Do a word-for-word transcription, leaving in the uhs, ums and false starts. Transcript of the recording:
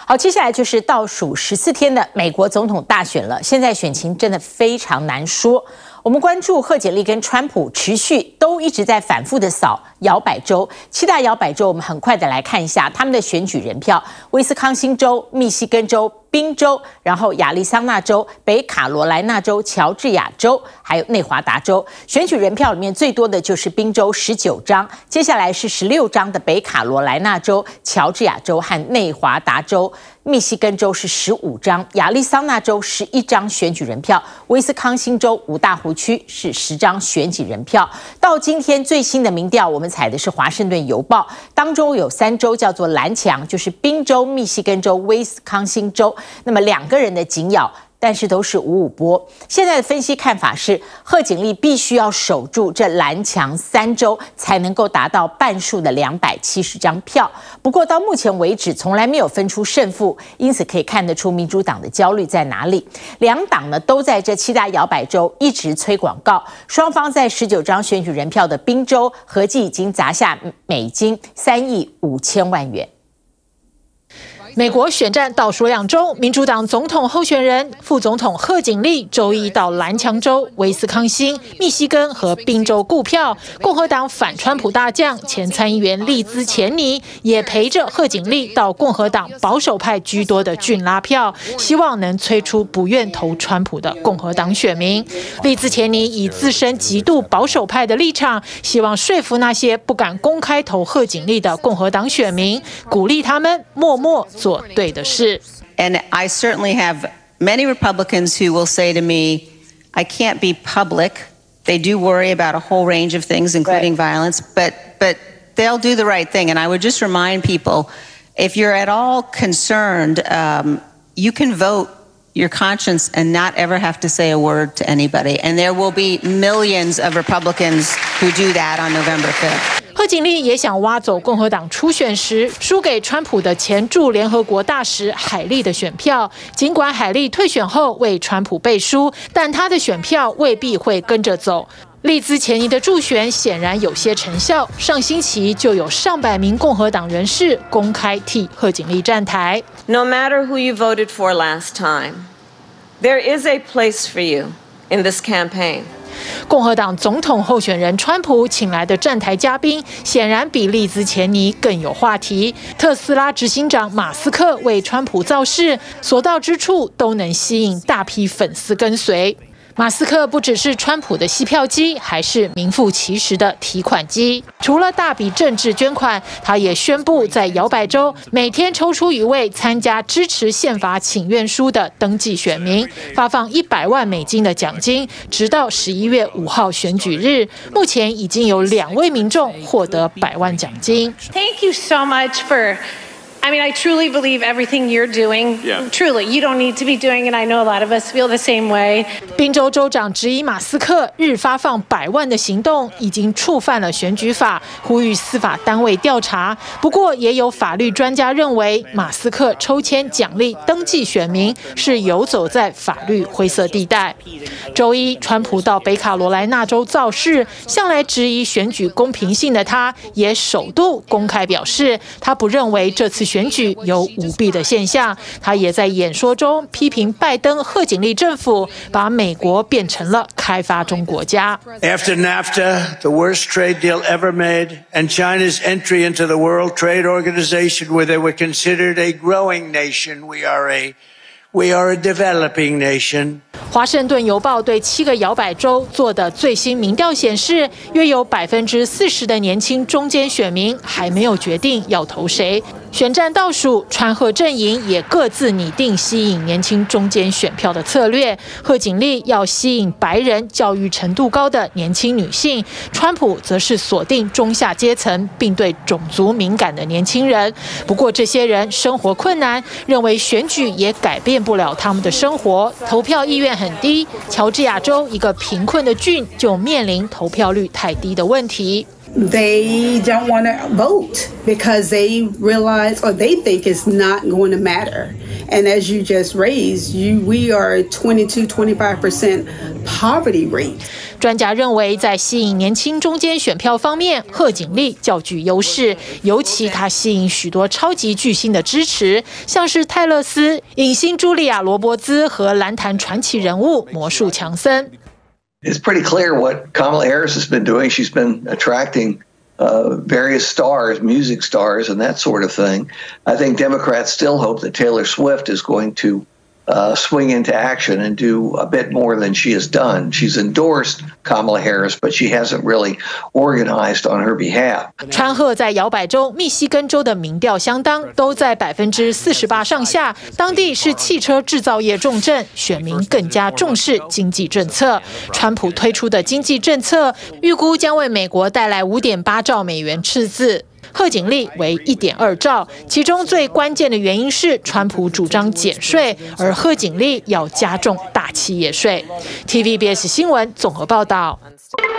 好，接下来就是倒数十四天的美国总统大选了。现在选情真的非常难说。我们关注贺锦丽跟川普持续都一直在反复的扫摇摆州，七大摇摆州，我们很快的来看一下他们的选举人票：威斯康星州、密西根州、宾州，然后亚利桑那州、北卡罗来纳州、乔治亚州，还有内华达州。选举人票里面最多的就是宾州十九张，接下来是十六张的北卡罗来纳州、乔治亚州和内华达州。密西根州是十五张，亚利桑那州十一张选举人票，威斯康星州五大湖区是十张选举人票。到今天最新的民调，我们采的是《华盛顿邮报》，当中有三州叫做蓝墙，就是宾州、密西根州、威斯康星州。那么两个人的紧咬，但是都是五五波。现在的分析看法是，贺锦丽必须要守住这蓝墙三州，才能够达到半数的两百七十张票。不过到目前为止，从来没有分出胜负，因此可以看得出民主党的焦虑在哪里。两党呢都在这七大摇摆州一直催广告，双方在十九张选举人票的宾州，合计已经砸下美金三亿五千万元。 美国选战倒数两周，民主党总统候选人、副总统贺锦丽周一到蓝墙州、威斯康星、密西根和宾州顾票。共和党反川普大将前参议员利兹钱尼也陪着贺锦丽到共和党保守派居多的郡拉票，希望能催出不愿投川普的共和党选民。利兹钱尼以自身极度保守派的立场，希望说服那些不敢公开投贺锦丽的共和党选民，鼓励他们默默做对的事。 And I certainly have many Republicans who will say to me, I can't be public. They do worry about a whole range of things, including right. violence, but, but they'll do the right thing. And I would just remind people, if you're at all concerned, um, you can vote your conscience and not ever have to say a word to anybody. And there will be millions of Republicans who do that on November fifth. 贺锦丽也想挖走共和党初选时输给川普的前驻联合国大使海莉的选票。尽管海莉退选后为川普背书，但她的选票未必会跟着走。利兹钱尼的助选显然有些成效，上星期就有上百名共和党人士公开替贺锦丽站台。 No matter who you voted for last time, there is a place for you in this campaign. 共和党总统候选人川普请来的站台嘉宾，显然比利兹钱尼更有话题。特斯拉执行长马斯克为川普造势，所到之处都能吸引大批粉丝跟随。马斯克不只是川普的吸票机，还是名副其实的提款机。除了大笔政治捐款，他也宣布在摇摆州每天抽出一位参加支持宪法请愿书的登记选民，发放一百万美金的奖金，直到十一月五号选举日。目前已经有两位民众获得百万奖金。 Thank you so much for I mean, I truly believe everything you're doing. Yeah. Truly, you don't need to be doing it. I know a lot of us feel the same way. 宾州州长质疑马斯克日发放百万的行动已经触犯了选举法，呼吁司法单位调查。不过，也有法律专家认为，马斯克抽签奖励登记选民是游走在法律灰色地带。周一，川普到北卡罗来纳州造势，向来质疑选举公平性的他，也首度公开表示，他不认为这次选举有舞弊的现象。他也在演说中批评拜登、贺锦丽政府把美国变成了开发中国家。 After NAFTA, the worst trade deal ever made, and China's entry into the World Trade Organization, where they were considered a growing nation, we are a We are a developing nation. 华盛顿邮报对七个摇摆州做的最新民调显示，约有百分之四十的年轻中间选民还没有决定要投谁。选战倒数，川贺阵营也各自拟定吸引年轻中间选票的策略。贺锦丽要吸引白人、教育程度高的年轻女性，川普则是锁定中下阶层，并对种族敏感的年轻人。不过，这些人生活困难，认为选举也改变不了他们的生活，投票意愿很低。乔治亚州一个贫困的郡就面临投票率太低的问题。 they don't want to vote because they realize or they think it's not going to matter. And as you just raised, you we are twenty-two, twenty-five percent poverty rate. 专家认为，在吸引年轻中间选票方面，贺锦丽较具优势，尤其她吸引许多超级巨星的支持，像是泰勒斯、影星茱莉亚·罗伯兹和篮坛传奇人物魔术强森。 It's pretty clear what Kamala Harris has been doing. She's been attracting uh, various stars, music stars, and that sort of thing. I think Democrats still hope that Taylor Swift is going to Uh, swing into action and do a bit more than she has done. She's endorsed Kamala Harris, but she hasn't really organized on her behalf. 川贺在摇摆州、密西根州的民调相当，都在百分之四十八上下。当地是汽车制造业重镇，选民更加重视经济政策。川普推出的经济政策，预估将为美国带来五点八兆美元赤字。贺锦丽为 一点二兆，其中最关键的原因是川普主张减税，而贺锦丽要加重大企业税。T V B S 新闻综合报道。